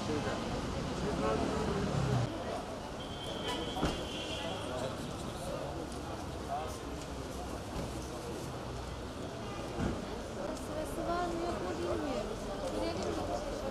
Sırası var mı yok mu bilmiyorum. Girelim mi?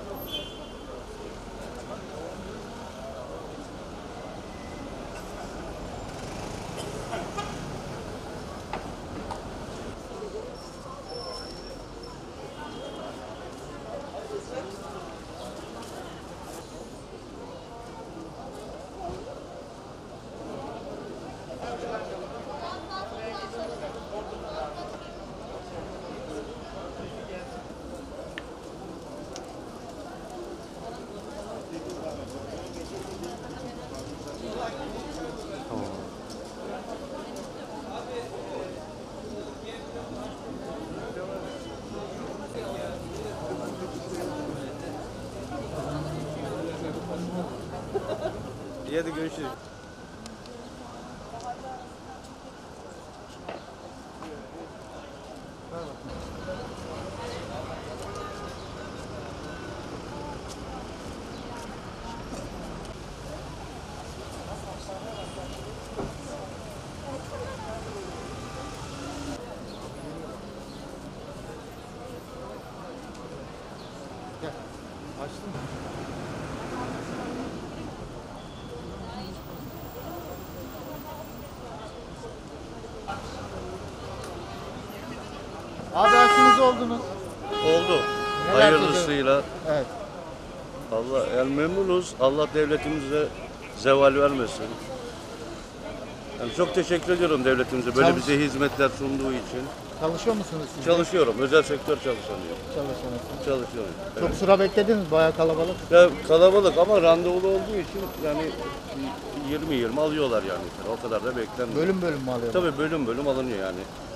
İyi hadi görüşürüz. Gel. Açtın mı? Abi aşınız oldunuz. Oldu. Neler Hayırlısıyla. Evet. Allah yani memnunuz. Allah devletimize zeval vermesin. Yani çok teşekkür ediyorum devletimize böyle Çalış- bize hizmetler sunduğu için. Çalışıyor musunuz siz? de? Çalışıyorum. Özel sektör çalışanıyım. Çalışıyorsunuz. Çalışıyorum. Çok Evet. sıra beklediniz, bayağı kalabalık. Ya kalabalık ama randevulu olduğu için yani 20-20 alıyorlar yani. O kadar da beklenmiyor. Bölüm bölüm mü alıyorsunuz? Tabii bölüm bölüm alınıyor yani.